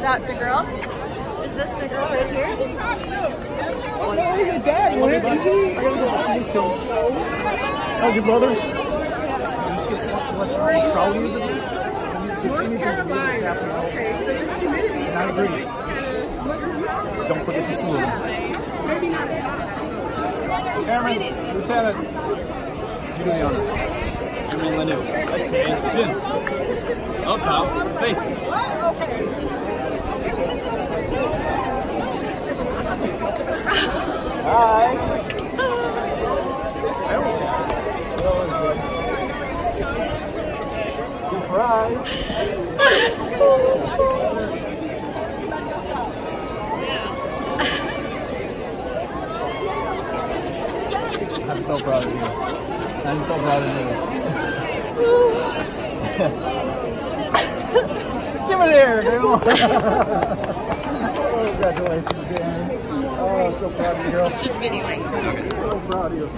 that the girl? Is this the girl right here? Oh no, your dad went. How's your brother? Just what's crowd is it? North Carolina. Okay, so this humidity. Not agree. Don't forget the salute. Maybe not. Airman, Lieutenant. You do the honors. Airman Lanu. Let's say chin. Up, pal. Face. Hi. Surprise. I'm so proud of you. I'm so proud of you. Give it here, dude. Oh, congratulations, Dan. Oh, I'm so proud of you, girl. It's just videoing. So proud of you.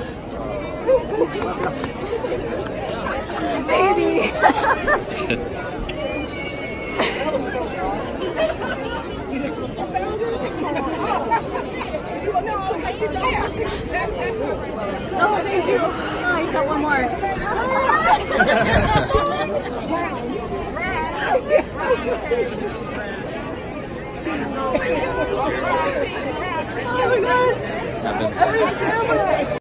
Baby. Oh, thank you. Oh, I got one more. Oh my gosh. Happens.